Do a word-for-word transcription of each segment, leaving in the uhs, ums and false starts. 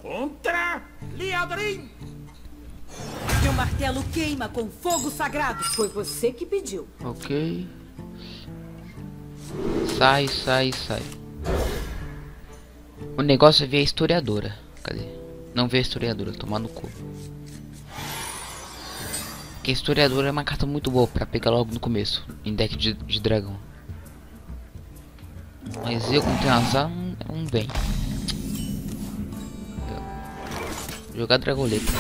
Contra Liadrin! Meu martelo queima com fogo sagrado. Foi você que pediu. Ok. Sai, sai, sai. O negócio é ver a historiadora. Cadê? Não ver a historiadora, tomar no cu. Porque a historiadora é uma carta muito boa pra pegar logo no começo, em deck de, de dragão. Mas eu, como tenho azar, não, não vem. Vou jogar dragoleta.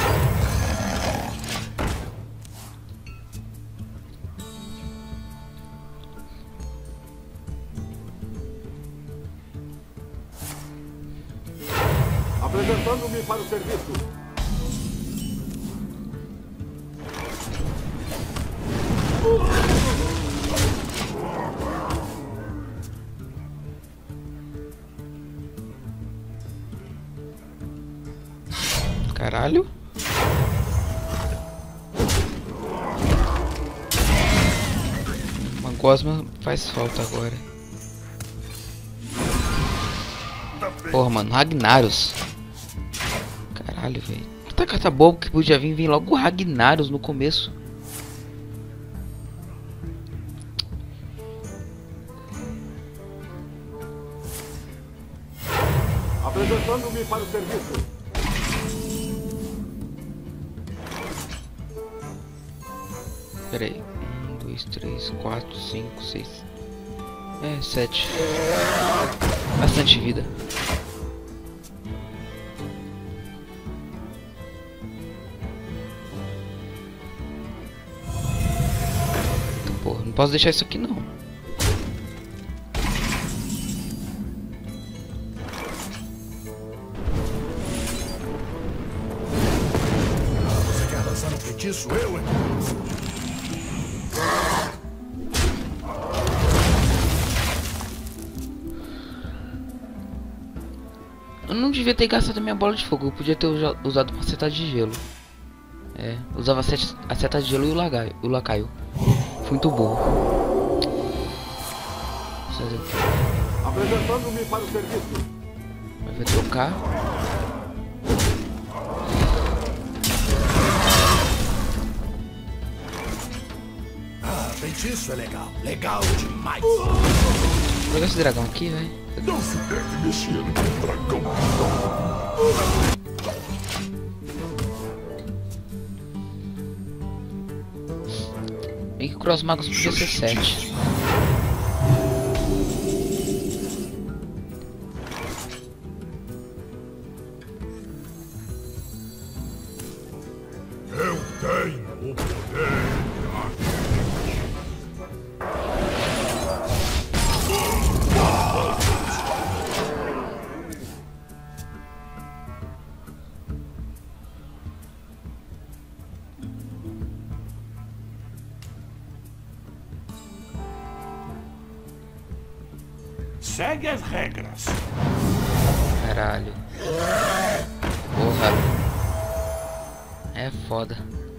Apresentando-me para o serviço. Caralho. Uma gosma faz falta agora. Porra, mano, Ragnarus. Caralho, velho. Tanta carta boa que podia vir, vir logo o Ragnarus no começo. Apresentando-me para o serviço. Pera aí. Um, dois, três, quatro, cinco, seis. É, sete. Bastante vida. Porra, não posso deixar isso aqui não. Você quer lançar um feitiço? Eu, hein? Eu não devia ter gastado minha bola de fogo. Eu podia ter usa- usado uma seta de gelo. É, usava a seta, a seta de gelo e o lacaio. O lacaio. Foi muito burro. Fazer o quê? Apresentando-me para o serviço. Vai trocar. Ah, feitiço é legal. Legal demais. Vou pegar esse dragão aqui, velho. Não se deve mexer com dragão. Bem que o Cross Magus podia ser sete. Eu tenho o poder. Segue as regras. Caralho. Porra. É foda.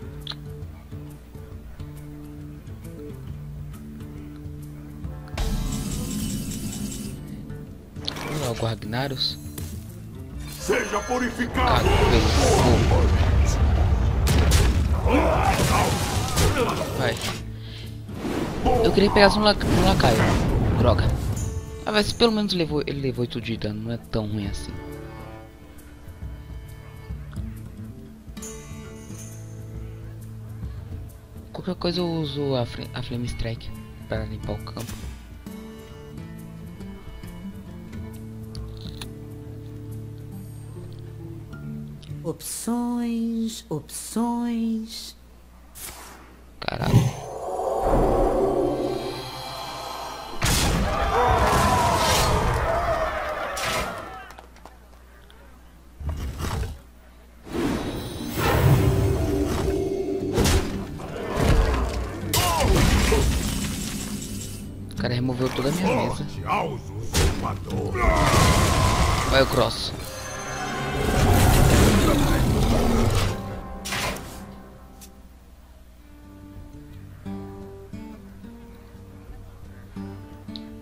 Olha lá o Ragnarus. Seja purificado. Cago pelo fogo. Vai. Eu queria pegar um, lac um lacaio. Droga. Ah, mas pelo menos levou, ele levou tudo de dano. Não é tão ruim assim. Qualquer coisa eu uso a, a Flame Strike para limpar o campo. Opções, opções. Caralho. O cara removeu toda a minha mesa. Aos usurpadores. Vai o Cross.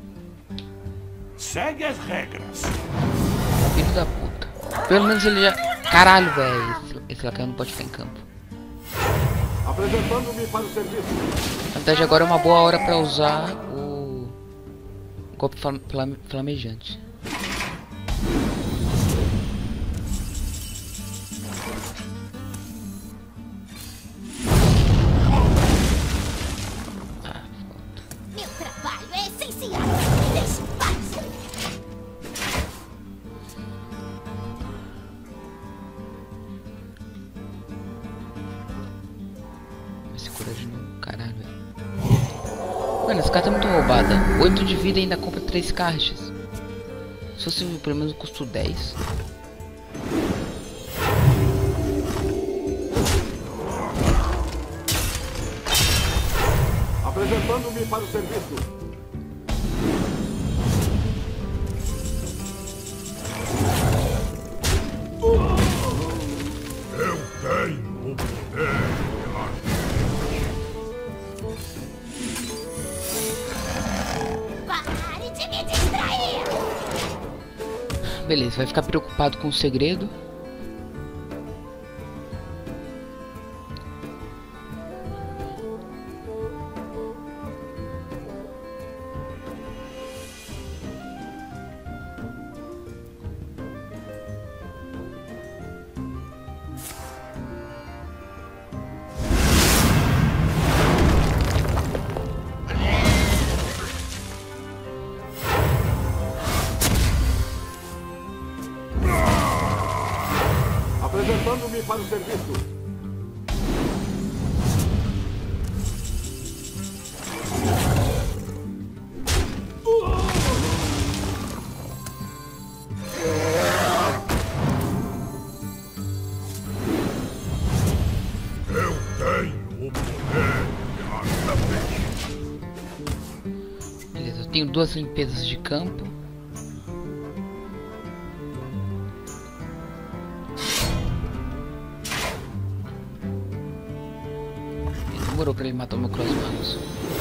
Segue as regras. Filho da puta. Pelo menos ele já... Caralho, velho. Esse, esse lacaio não pode ficar em campo. Apresentando-me para o serviço. Na verdade, agora é uma boa hora pra usar o golpe flam flam flamejante. Ah, Meu trabalho é essencial. Me deixe em paz. esse coragem não, caralho, velho. Mano, essa carta é muito roubada. oito de vida e ainda compra três caixas. Se fosse pelo menos custo dez. Apresentando-me para o serviço. Eu tenho o poder. Pare de me distrair. Beleza, vai ficar preocupado com o segredo. Apresentando-me para o serviço. Eu tenho o poder. Beleza, eu tenho duas limpezas de campo. Demorou pra ele matar o meu crossbows.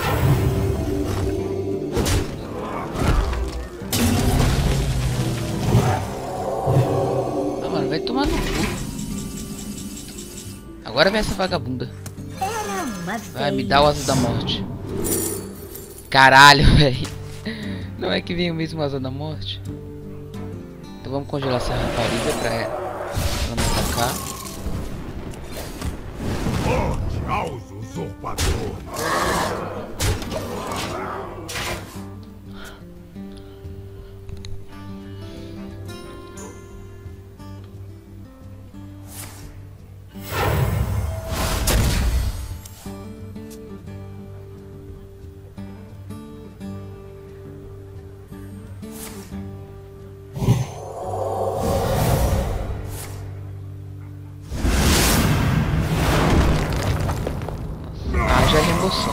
Ah, mano, vai tomar no cu. Agora vem essa vagabunda. Era uma Vai me dar o asa da morte. Caralho, velho. Não é que vem o mesmo asa da morte? Então vamos congelar essa rapariga pra ela não atacar. Morte aos usurpadores. Haja remoção.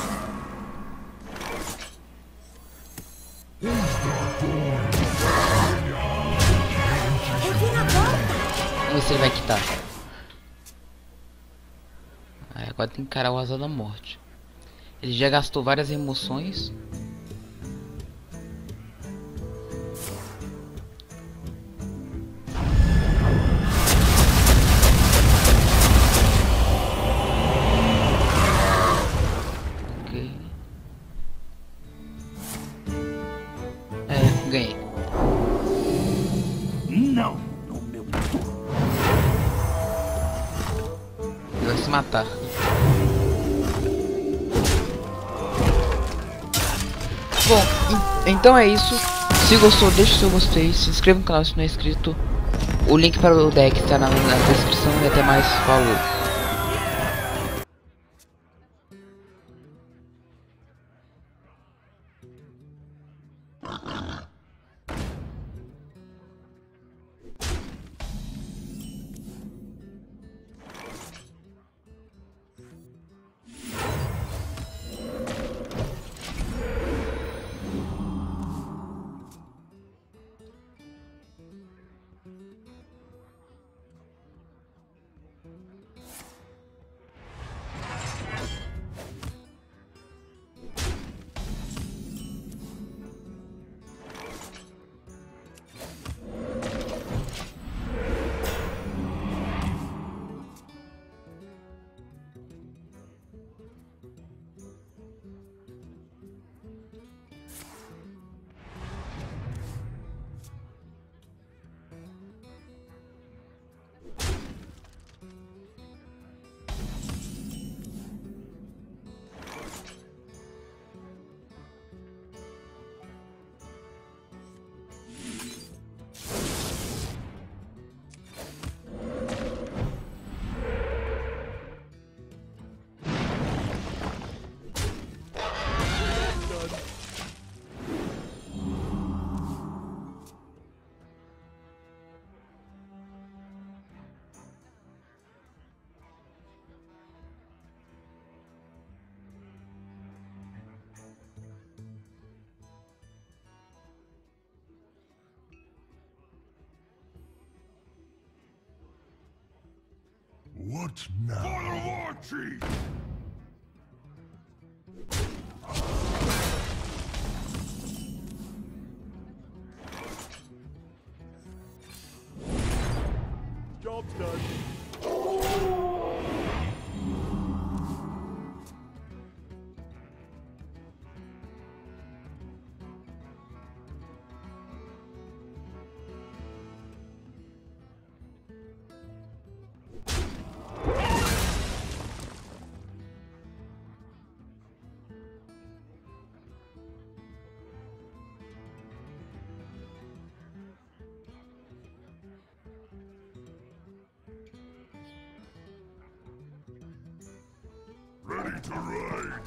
Eu vi na porta. Vamos ver se ele vai quitar. Aí agora tem que encarar o asa da morte. Ele já gastou várias remoções. Ok. É, ganhei. Não no meu turno. Ele vai se matar. Bom, en- então é isso. Se gostou, deixe o seu gostei. Se inscreva no canal se não é inscrito. O link para o deck está na, na descrição. E até mais. Falou. What now? Firewatch! Job's done. Ready to ride!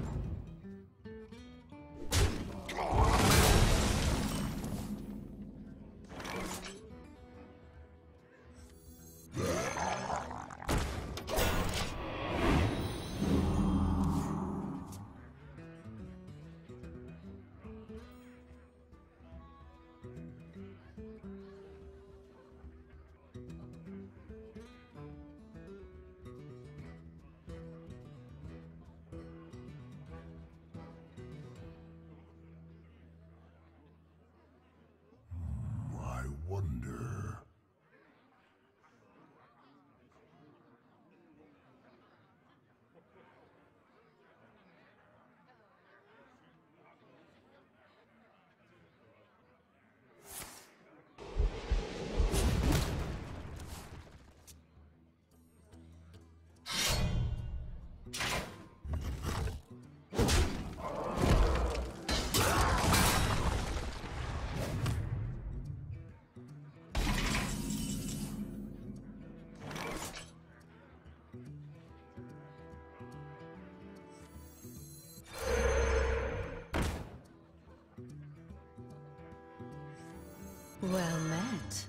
I wonder. Well met.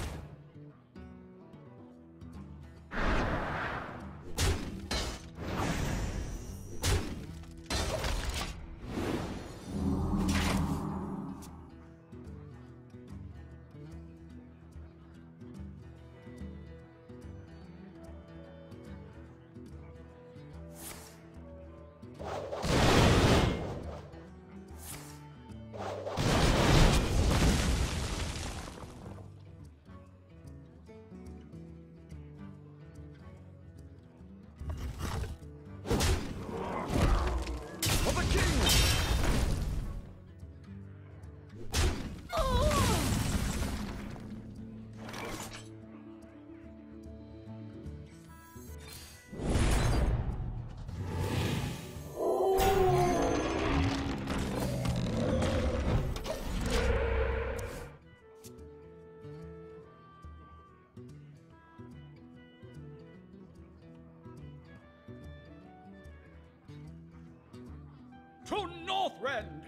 To Northrend!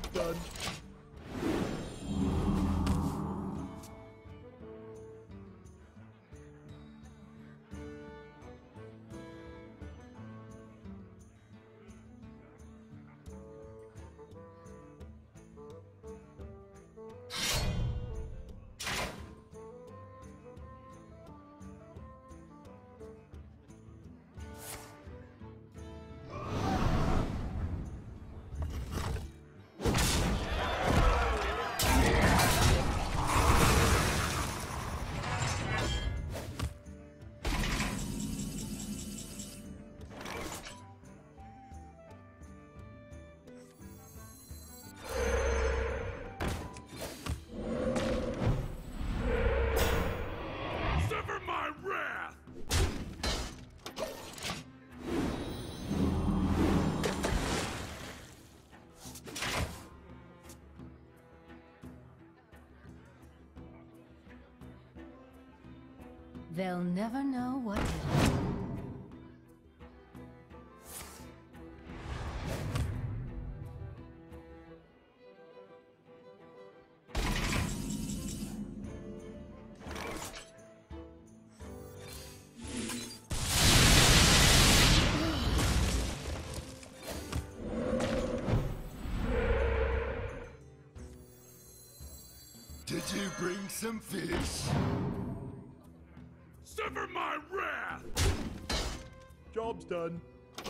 Job's done. Sever my wrath! They'll never know what hit 'em. Did you bring some fish? Sever my wrath! Job's done.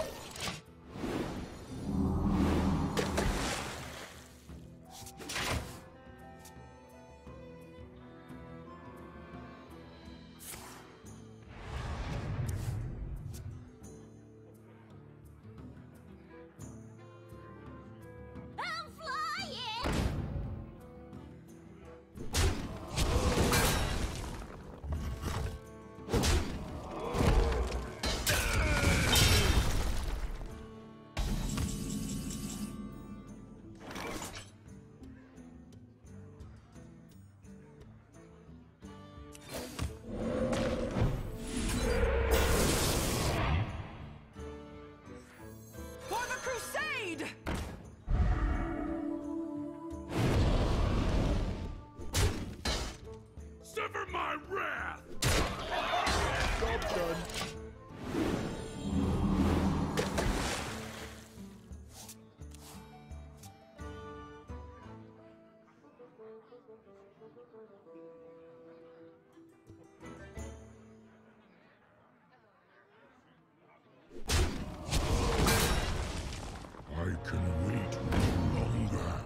I'm flying! For the crusade! Sever my wrath! Job's done. I can wait no longer.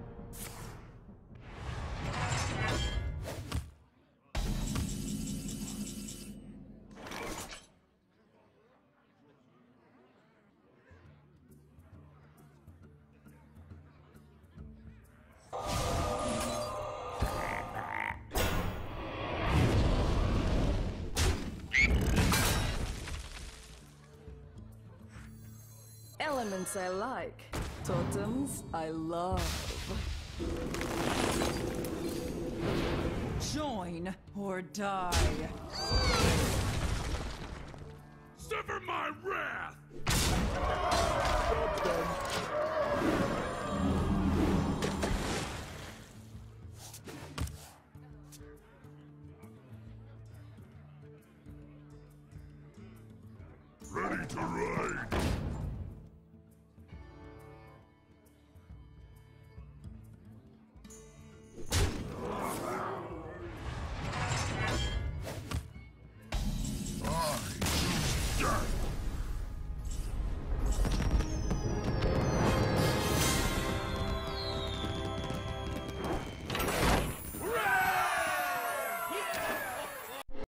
Elements I like. Totems I love. Join or die. Sever my wrath! Ready to ride!